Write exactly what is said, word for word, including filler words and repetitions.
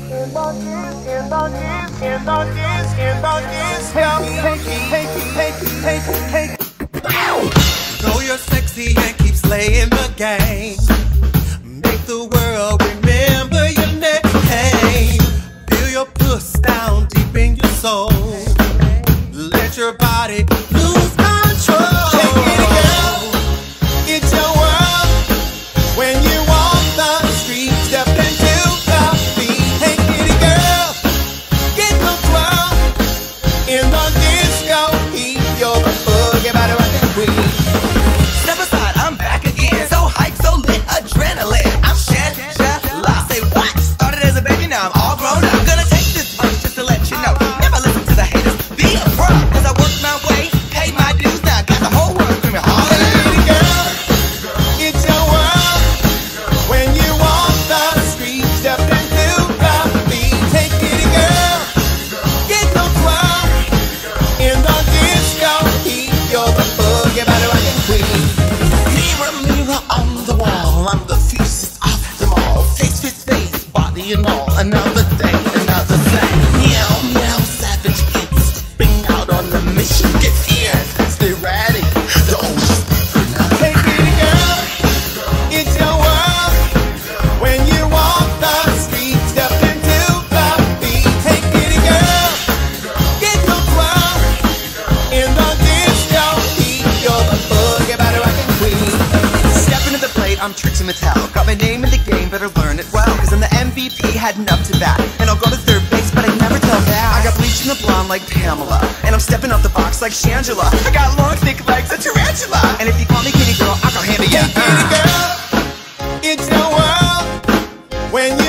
Know you're sexy and keep slaying the game. Make the world remember your name. Feel your puss down deep in your soul. Let your body lose control. Take it, girl. It's your world. When you walk the street, step into the beat. Take it, girl. Get the twirl in the disco heat. You're the boogie body rockin' queen. Step aside, I'm back again. So hyped, so lit, adrenaline. I'm Shangela. Say what? Started as a baby, now I'm all grown up. Gonna take this verse just to let you know. Never listen to the haters. Be a pro. Cause I work my way, pay my dues. Now I got the whole world screaming hallelujah. Girl, it's your world. When you walk the street, step into the beat. Take it, girl. Get the twirl in the disco heat. You're the boogie body rockin' queen. Mirror, mirror on the wall, I'm the fiercest of them all. Face with face, body and all. Another day, another day. Meow, meow, savage kids. Bring out on the mission. Get fierce, stay ready. The ocean's burning up. Take it, girl. It's your world. When you walk the street, step into the beat. Take it, girl. Get the twirl in the disco heat. You're the boogie body rockin' queen. Step into the plate, I'm Trixie Mattel. Got my name in the game, better learn it well. Cause I'm the M V P, heading up to bat. And I'll go to third base, but I never tell that. I got bleach in the blonde like Pamela. And I'm stepping out the box like Shangela. I got long, thick legs, a tarantula. And if you call me kitty girl, I'll go hand to ya. Take it, girl. It's your world. When you